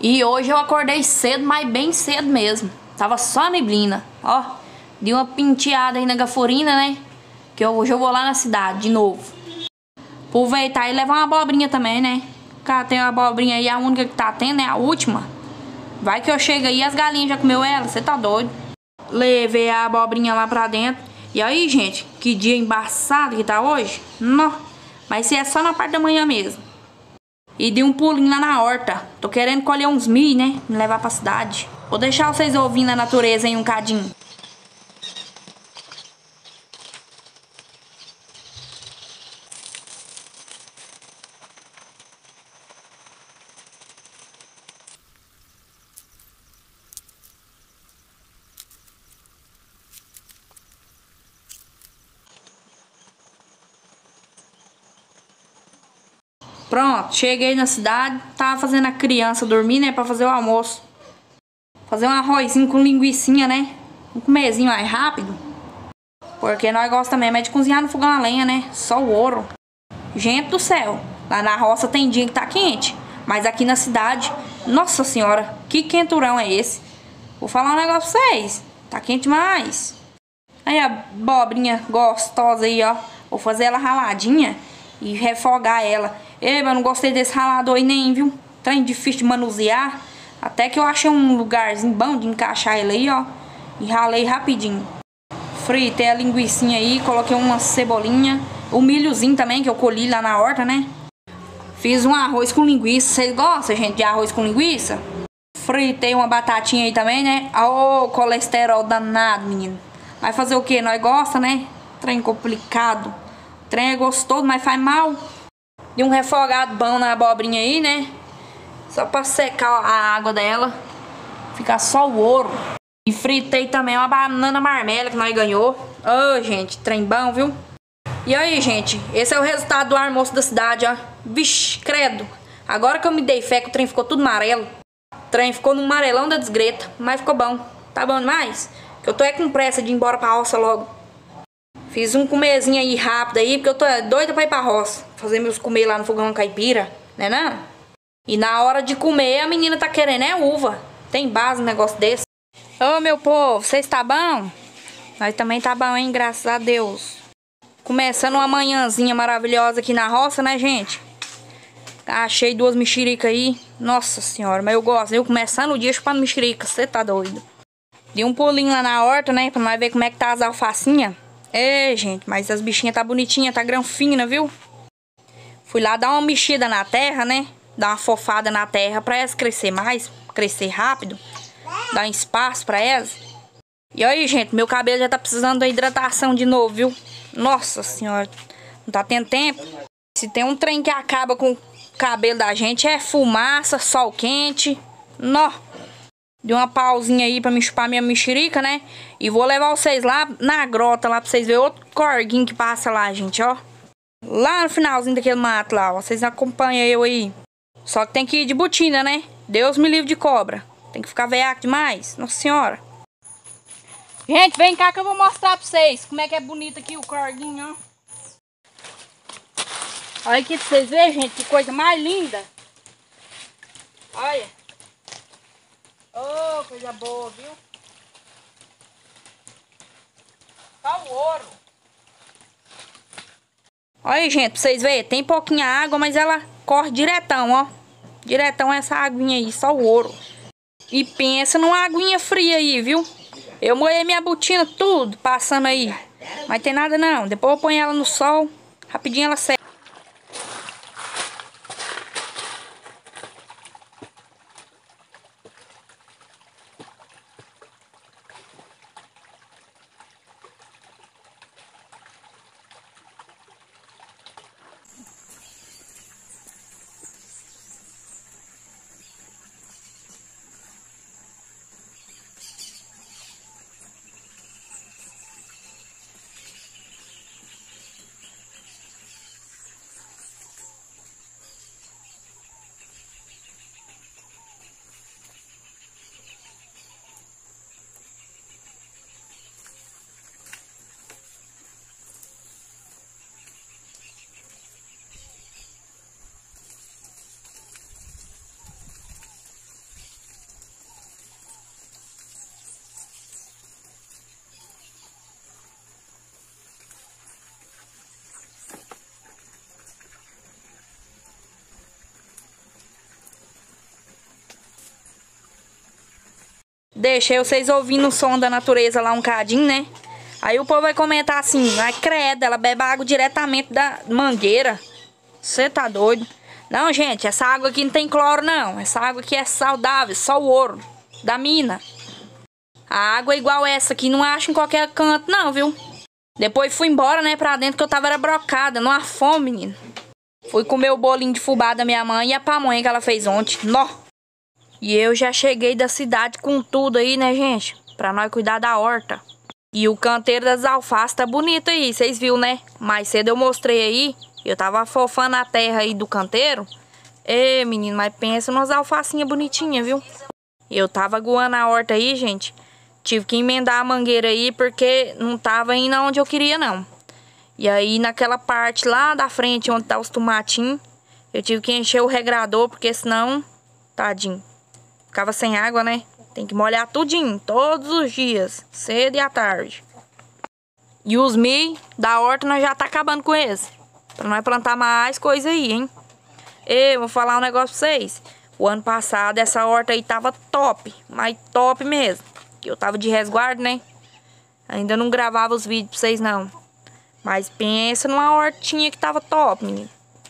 E hoje eu acordei cedo, mas bem cedo mesmo. Tava só neblina, ó. Dei uma penteada aí na gaforina, né? Que hoje eu vou lá na cidade de novo. Aproveitar e levar uma abobrinha também, né? Cara, tem uma abobrinha aí, a única que tá tendo, é a última. Vai que eu chego aí e as galinhas já comeu ela, você tá doido? Levei a abobrinha lá pra dentro. E aí, gente, que dia embaçado que tá hoje. Nó. Mas se é só na parte da manhã mesmo. E dei um pulinho lá na horta. Tô querendo colher uns milho, né? Me levar pra cidade. Vou deixar vocês ouvindo a natureza aí um cadinho. Pronto, cheguei na cidade. Tava fazendo a criança dormir, né? Pra fazer o almoço. Fazer um arrozinho com linguicinha, né? Um comezinho mais rápido. Porque nós gostamos mesmo é de cozinhar no fogão a lenha, né? Só o ouro. Gente do céu, lá na roça tem dia que tá quente. Mas aqui na cidade, nossa senhora, que quenturão é esse? Vou falar um negócio pra vocês. Tá quente demais. Aí a abobrinha gostosa aí, ó. Vou fazer ela raladinha e refogar ela. Ei, mas eu não gostei desse ralador aí nem, viu? Trem difícil de manusear. Até que eu achei um lugarzinho bom de encaixar ele aí, ó. E ralei rapidinho. Fritei a linguicinha aí, coloquei uma cebolinha. O milhozinho também, que eu colhi lá na horta, né? Fiz um arroz com linguiça. Vocês gostam, gente, de arroz com linguiça? Fritei uma batatinha aí também, né? Ô, colesterol danado, menino. Vai fazer o quê? Nós gosta, né? Trem complicado. Trem é gostoso, mas faz mal. E um refogado bom na abobrinha aí, né? Só pra secar a água dela. Ficar só o ouro. E fritei também uma banana marmela que nós ganhou. Ô, gente, trem bom, viu? E aí, gente, esse é o resultado do almoço da cidade, ó. Vixe, credo. Agora que eu me dei fé que o trem ficou tudo amarelo. O trem ficou no amarelão da desgreta, mas ficou bom. Tá bom demais? Que eu tô com pressa de ir embora pra roça logo. Fiz um comezinho aí rápido aí, porque eu tô doida pra ir pra roça. Fazer meus comer lá no fogão caipira, né não? E na hora de comer, a menina tá querendo é uva. Tem base um negócio desse. Ô, meu povo, vocês tá bom? Nós também tá bom, hein? Graças a Deus. Começando uma manhãzinha maravilhosa aqui na roça, né, gente? Achei duas mexericas aí. Nossa senhora, mas eu gosto. Eu começando o dia chupando mexerica. Você tá doido? Dei um pulinho lá na horta, né? Pra nós ver como é que tá as alfacinhas. É, gente, mas as bichinhas tá bonitinha, tá granfina, viu? Fui lá dar uma mexida na terra, né? Dar uma fofada na terra pra elas crescer mais. Crescer rápido. Dar um espaço pra elas. E aí, gente, meu cabelo já tá precisando da hidratação de novo, viu? Nossa senhora, não tá tendo tempo. Se tem um trem que acaba com o cabelo da gente, é fumaça, sol quente. Nó. Dei uma pausinha aí pra me chupar minha mexerica, né? E vou levar vocês lá na grota, lá pra vocês verem outro corguinho que passa lá, gente, ó. Lá no finalzinho daquele mato lá, ó. Vocês acompanham eu aí. Só que tem que ir de botina, né? Deus me livre de cobra. Tem que ficar veiaco demais. Nossa senhora. Gente, vem cá que eu vou mostrar pra vocês como é que é bonito aqui o corguinho, ó. Olha aqui pra vocês verem, gente, que coisa mais linda. Olha. Oh, coisa boa, viu? Tá o ouro. Olha aí, gente, pra vocês verem, tem pouquinha água, mas ela corre diretão, ó. Diretão essa aguinha aí, só o ouro. E pensa numa aguinha fria aí, viu? Eu molhei minha botina tudo, passando aí. Mas tem nada não. Depois eu ponho ela no sol. Rapidinho ela seca. Deixei vocês ouvindo o som da natureza lá um cadinho, né? Aí o povo vai comentar assim, ai credo, ela bebe água diretamente da mangueira. Você tá doido? Não, gente, essa água aqui não tem cloro, não. Essa água aqui é saudável, só o ouro da mina. A água igual essa aqui não acho em qualquer canto, não, viu? Depois fui embora, né, pra dentro, que eu tava era brocada, numa fome, menino. Fui comer o bolinho de fubá da minha mãe e a pamonha que ela fez ontem. Nó! E eu já cheguei da cidade com tudo aí, né, gente? Pra nós cuidar da horta. E o canteiro das alfaces tá bonito aí, vocês viram, né? Mais cedo eu mostrei aí. Eu tava afofando a terra aí do canteiro. Ê, menino, mas pensa nas alfacinhas bonitinhas, viu? Eu tava aguando a horta aí, gente. Tive que emendar a mangueira aí porque não tava indo onde eu queria, não. E aí, naquela parte lá da frente, onde tá os tomatinhos, eu tive que encher o regrador, porque senão, tadinho, ficava sem água, né? Tem que molhar tudinho, todos os dias, cedo e à tarde. E os milho da horta, nós já tá acabando com eles. Pra nós plantar mais coisa aí, hein? E vou falar um negócio pra vocês. O ano passado, essa horta aí tava top, mas top mesmo. Eu tava de resguardo, né? Ainda não gravava os vídeos pra vocês, não. Mas pensa numa hortinha que tava top, menino.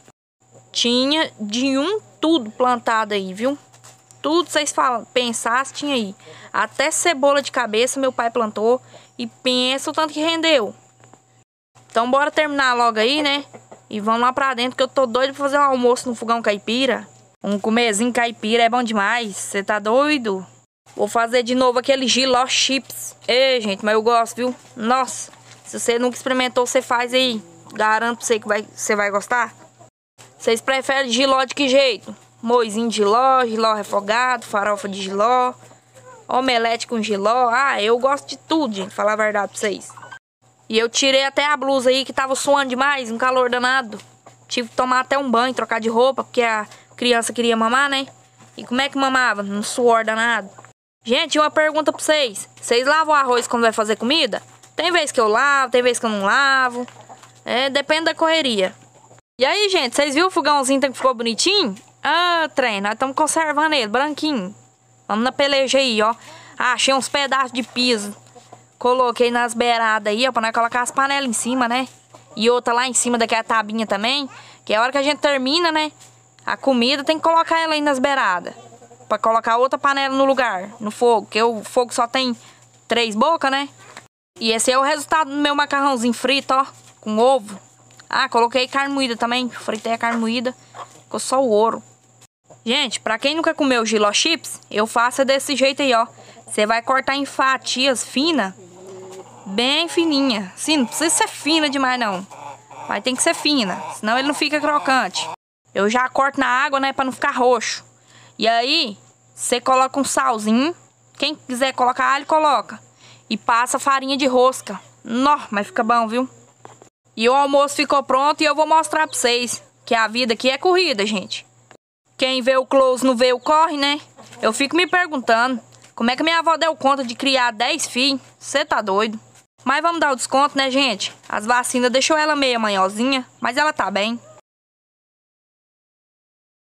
Tinha de tudo plantado aí, viu? Tudo vocês pensassem, tinha aí. Até cebola de cabeça meu pai plantou. E pensa o tanto que rendeu. Então bora terminar logo aí, né? E vamos lá pra dentro, que eu tô doido pra fazer um almoço no fogão caipira. Um comezinho caipira é bom demais. Você tá doido? Vou fazer de novo aquele Giló chips. Ei, gente, mas eu gosto, viu? Nossa, se você nunca experimentou, você faz aí. Garanto pra você que você vai gostar. Vocês preferem Giló de que jeito? Moizinho de Giló, Giló refogado, farofa de Giló, omelete com Giló. Ah, eu gosto de tudo, gente, falar a verdade pra vocês. E eu tirei até a blusa aí, que tava suando demais, um calor danado. Tive que tomar até um banho, trocar de roupa, porque a criança queria mamar, né? E como é que mamava? Num suor danado. Gente, uma pergunta pra vocês. Vocês lavam o arroz quando vai fazer comida? Tem vez que eu lavo, tem vez que eu não lavo. Depende da correria. E aí, gente, vocês viram o fogãozinho que ficou bonitinho? Ah, trem, nós estamos conservando ele, branquinho. Vamos na peleja aí, ó. Achei uns pedaços de piso. Coloquei nas beiradas aí, ó, pra nós colocar as panelas em cima, né? E outra lá em cima daquela tabinha também. Que é a hora que a gente termina, né? A comida tem que colocar ela aí nas beiradas. Pra colocar outra panela no lugar, no fogo. Porque o fogo só tem 3 bocas, né? E esse é o resultado do meu macarrãozinho frito, ó. Com ovo. Ah, coloquei carne moída também. Fritei a carne moída. Ficou só o ouro. Gente, pra quem nunca comeu Giló chips, eu faço desse jeito aí, ó. Você vai cortar em fatias finas. Bem fininha. Sim, não precisa ser fina demais, não. Mas tem que ser fina, senão ele não fica crocante. Eu já corto na água, né, pra não ficar roxo. E aí, você coloca um salzinho. Quem quiser colocar alho, coloca. E passa farinha de rosca. Nó, mas fica bom, viu? E o almoço ficou pronto e eu vou mostrar pra vocês. Que a vida aqui é corrida, gente. Quem vê o close não vê o corre, né? Eu fico me perguntando. Como é que minha avó deu conta de criar 10 filhos? Você tá doido? Mas vamos dar o desconto, né, gente? As vacinas deixou ela meio manhosinha, mas ela tá bem.